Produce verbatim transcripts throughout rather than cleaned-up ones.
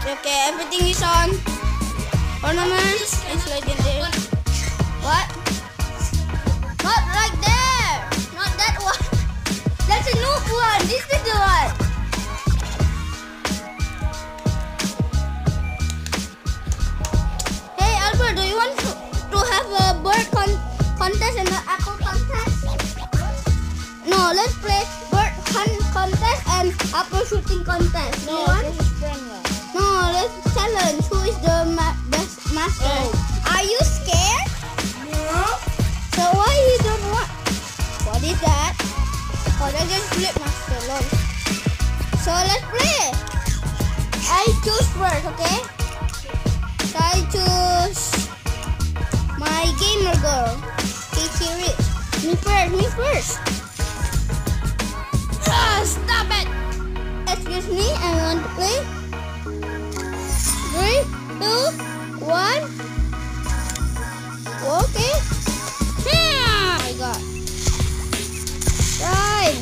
Okay, everything is on. Ornament is legendary. What? Not right there. Not that one. That's a noob one. This is the one. Hey Albert, do you want to, to have a bird con contest and an apple contest? No, let's play bird hunt contest and apple shooting contest. No, You want? this is friendly. No, let's challenge who is the ma best master. Oh. Are you scared? No. So why you don't want? What is that? Oh, that's just flip master, lol. So let's play. I choose first, okay? So I choose my gamer girl, Katie Rich. Me first, me first. Ah, stop it! Excuse me, I want to play. Three, two, one. Okay. Yeah, I got. Right.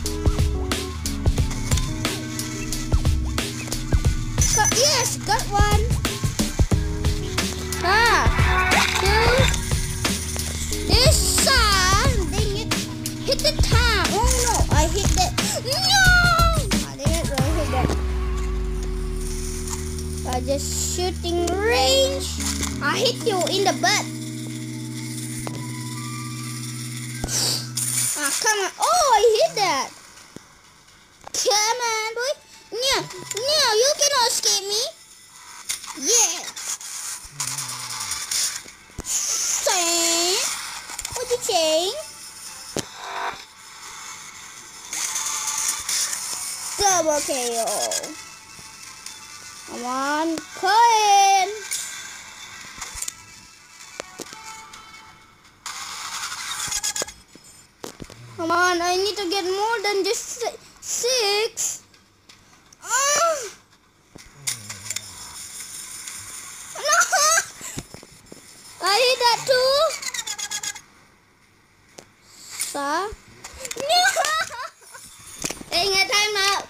Got, yes, got one. Ah, two. This one. Dang it. Hit the top. Oh no, I hit that. No. I didn't really hit that. I just shooting range. I hit you in the butt. Ah, come on. Oh, I hit that. Come on, boy. No, no, you cannot escape me. Yeah. Say. What you saying? Double K O. Come on, coin. Come on, I need to get more than just si- six. Ah. No, I hit that too. Sa? No. Dang it, time out.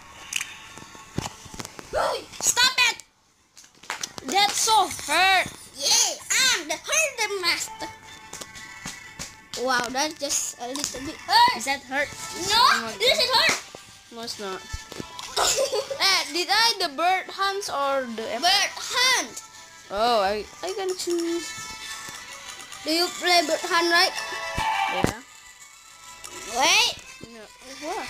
Stop it! That's so hurt. Yeah, I'm the hurt master. Wow, that's just a little bit hurt. Is that hurt? No, this is hurt. No, it's not. Eh, did I the bird hunts or the apple? Bird hunt. Oh, I I can choose. Do you play bird hunt, right? Yeah. Wait. No. What?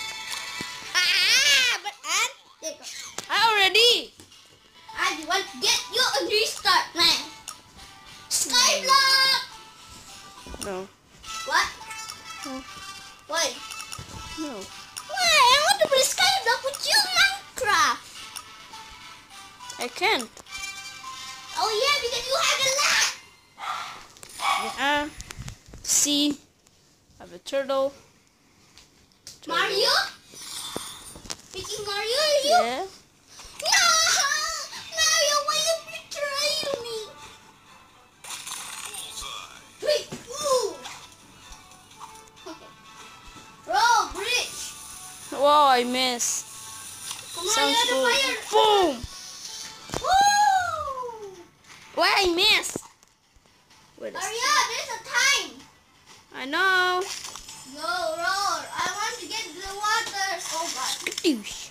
Ah, bird hunt. There you go. I already. I want to get you a restart, man. Skyblock. No. What? No. Why? No. Why? I want to play Skyblock with you, Minecraft. I can't. Oh yeah, because you have a lot. Yeah. See. I have a turtle. turtle. Mario? Speaking Mario, are you? Yeah. No! Mario, why you betray me? Wait, ooh. Okay. Roll, bridge. Wow, I missed. Come on, Sounds you're the cool. fire. Boom! Woo! Why I missed? Wait a Hurry second. up, there's a time. I know. Go, roll. I want to get the water. Oh, God. Douche.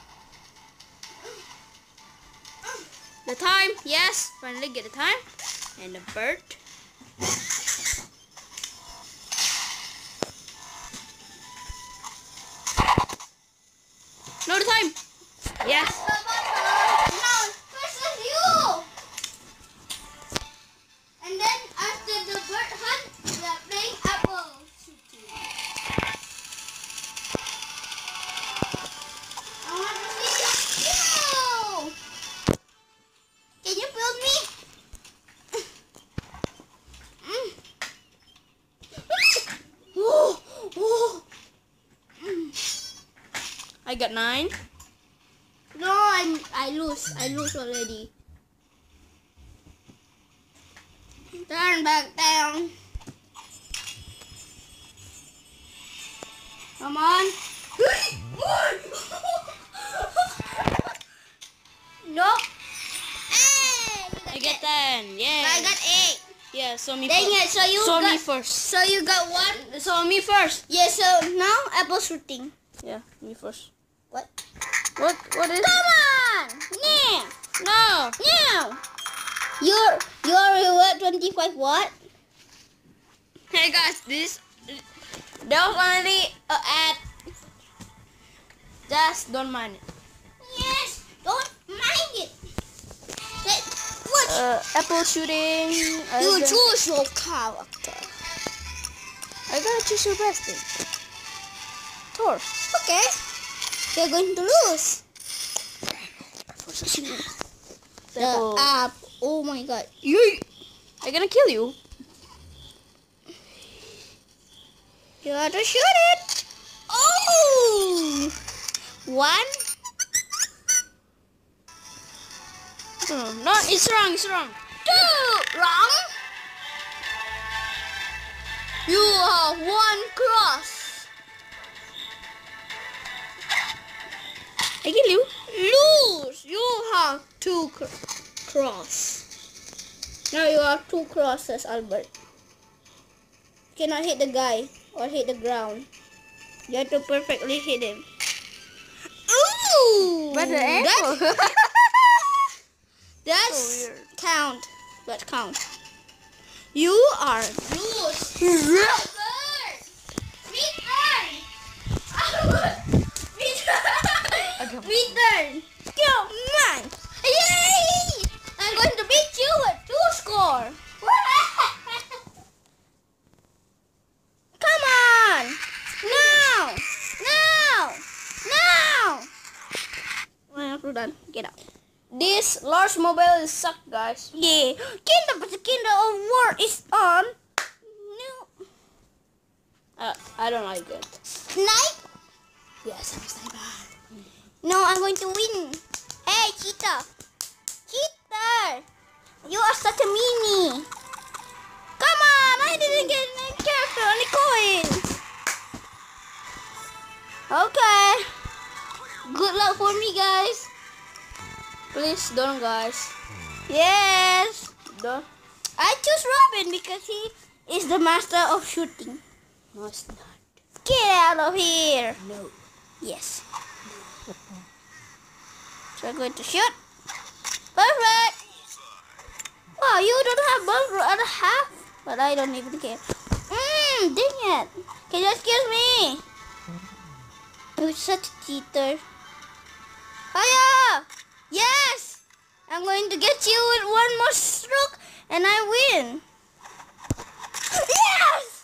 The time, yes, finally get the time. And the bird. No, the time. Yes. Now, first is you. And then after the bird hunt, we are playing apple shooting. I want to see you. Can you build me? Mm. Oh, oh. I got nine. No, I I lose. I lose already. Turn back down. Come on. No, get ten. Yeah. I got eight. Yeah, so me Dang first. it, so you So got, me first. So you got one? So me first. Yeah, so now apple shooting. Yeah, me first. What? What? What is? Come on! Yeah! No. Now! You're, you're what, twenty-five what? Hey guys, this that was only a ad. Just don't mind it. Yes! Don't mind it! Let, what? Uh, apple shooting. I you got- choose your character. I gotta choose your best thing. Thor. Okay. You're going to lose. The Apple. app. Oh my god. Yay! I'm gonna kill you. You have to shoot it. Oh! One. No, no, it's wrong. It's wrong. Two. Wrong. You have one cross. I kill you. Lose. You have two cr cross. Now you have two crosses, Albert. You cannot hit the guy or hit the ground. You have to perfectly hit him. Ooh! But the That's, apple. that's So weird. count. Let's count. You are lose. Albert! Me turn! Albert! Me turn! Me turn! Come on! Yay! I'm going to beat you with two score. Come on! Now! Now! Now! Well, we're done. Get out. This large mobile is suck, guys. Yeah. Kinder, but the Kinder of War is on. No. Uh, I don't like it. Snipe? Yes, I'm a sniper. No, I'm going to win. Hey, cheetah. Cheater. You are such a meanie. Come on, I didn't get any character, only coin. Okay. Good luck for me, guys. Please don't, guys. Yes. Don't. I choose Robin because he is the master of shooting. No, it's not. Get out of here. No. Yes. So I'm going to shoot. Perfect. Wow, you don't have bullet at half, but I don't even care. Mmm, dang it. Can you excuse me? You're such a cheater. Hiya! Yes! I'm going to get you with one more stroke and I win. Yes!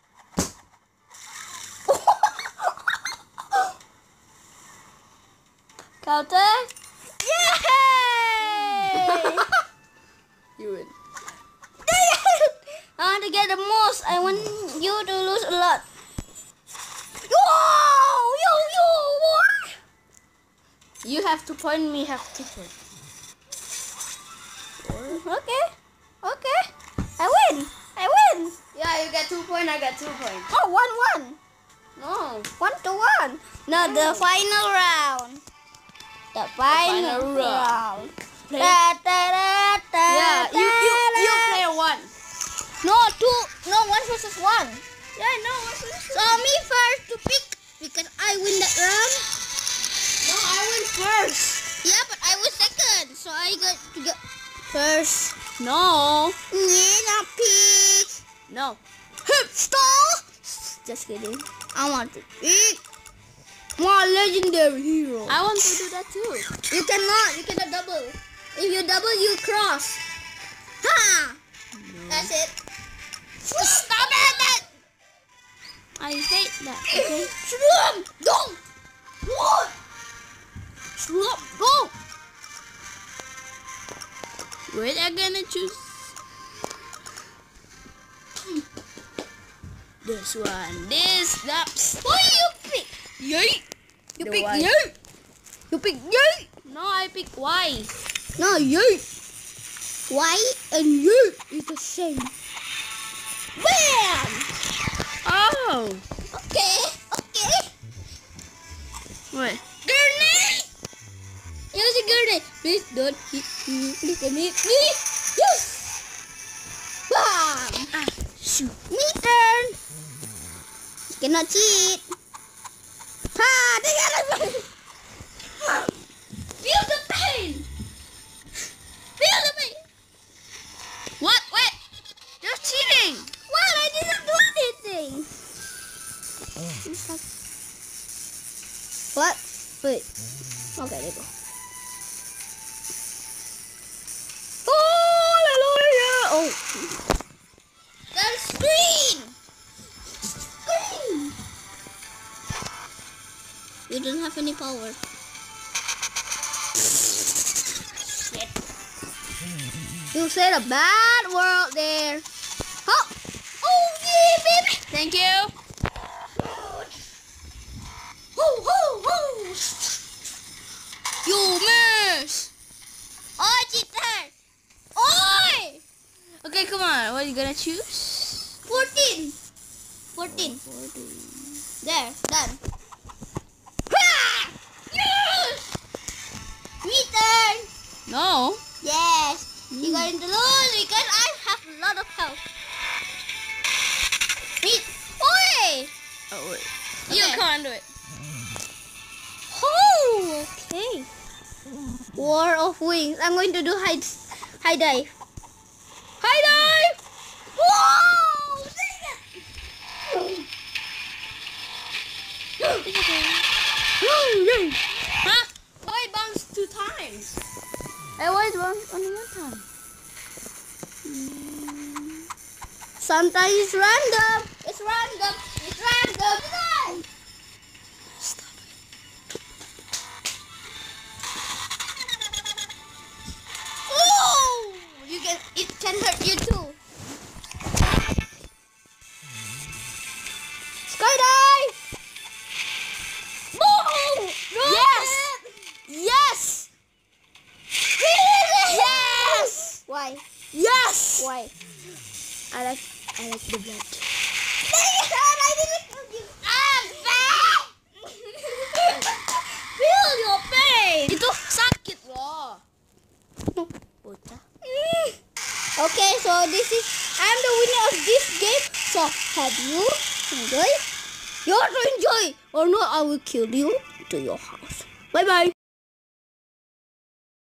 Counter. Yay! You win. I want to get the most. I want you to lose a lot. Whoa! Yo, yo, what? You have to point. Me have to point. Okay. Okay. I win. I win. Yeah, you get two point. I got two point. Oh, one, one. No. One to one. Now the final round. The final, final round. round. Play. Da, da, da, da, Yeah, you you you da, play one. No, two. No, one versus one. Yeah, no. What's this? So me first to pick because I win that round. No, I win first. Yeah, but I was second, so I got to go first. No. Yeah, not pick. No. Stop. Just kidding. I want to pick more legendary hero. I want to do that too. You cannot. You cannot double. If you double, you cross. Ha! That's it. Stop it! I hate that. Okay. Slum! Don't! What? Slum! Go! Wait, I'm gonna choose this one. This that's. What do you pick? Yay! You The pick white. yay! You pick yay! No, I pick Y. No, yay! White and yay is the same. Bam! Oh. Okay, okay. Wait. Grenade! Use a grenade. Please don't hit me. Look at me. Please. Me turn. Cannot cheat. Ha! Feel the pain. Feel the pain. What? Wait. You're cheating. What? I didn't do anything. What? Wait. Okay, there you go. Oh, hallelujah. Oh. The screen. Screen. You don't have any power. Shit. You said a bad word there. Oh. Oh, yeah, baby. Thank you. Woo, woo, woo. You miss. Oh, cheater. Oi. Okay, come on. What are you gonna choose? fourteen. fourteen. There, done. Ha! Yes! Me turn. No. Yes. You're going to lose because I have a lot of health. Me. Oi! Oh wait. Okay. You can't do it. Oh, okay. War of Wings. I'm going to do high, high dive. High dive! Whoa! Huh? Why it bounced two times? I was one only one time. Sometimes it's random. It's random. It's random. Stop it. Oh! You can. It can hurt you too. Skydive! Boom! Yes! Yes! Yes! Why? Yes! Why? I like I like the blood. I didn't give up. Feel your pain. Itu sakit loh. No. Bocah. Okay, so this is I'm the winner of this game. So have you enjoyed? You have to enjoy, or not I will kill you to your house. Bye bye.